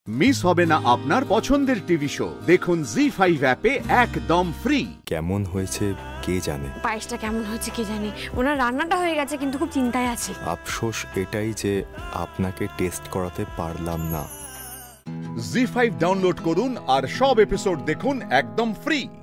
Miss হবে না আপনার পছন্দের টিভি শো। দেখুন জি5 অ্যাপে একদম ফ্রি। কেমন হয়েছে কে জানে, পায়েসটা কেমন হয়েছে কে জানে। ওনার রান্নাটা হয়ে গেছে কিন্তু খুব চিন্তায় আছে। আফসোস এটাই যে আপনাকে টেস্ট করাতে পারলাম না। জি5 ডাউনলোড করুন আর সব এপিসোড দেখুন একদম ফ্রি।